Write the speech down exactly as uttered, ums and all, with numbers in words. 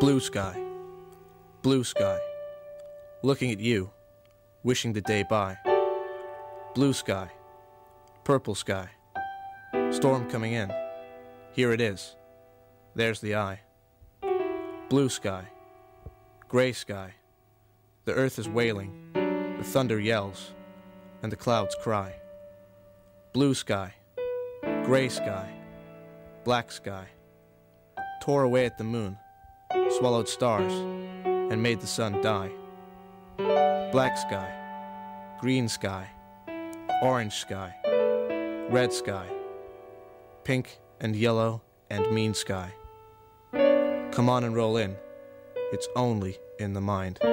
Blue sky, blue sky, looking at you, wishing the day by. Blue sky, purple sky, storm coming in, here it is, there's the eye. Blue sky, gray sky, the earth is wailing, the thunder yells, and the clouds cry. Blue sky, gray sky, black sky, tore away at the moon, swallowed stars, and made the sun die. Black sky, green sky, orange sky, red sky, pink and yellow and mean sky. Come on and roll in, it's only in the mind.